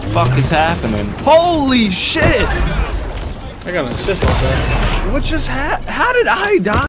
fuck is happening? Holy shit! I got an assist like that. What just happened? How did I die?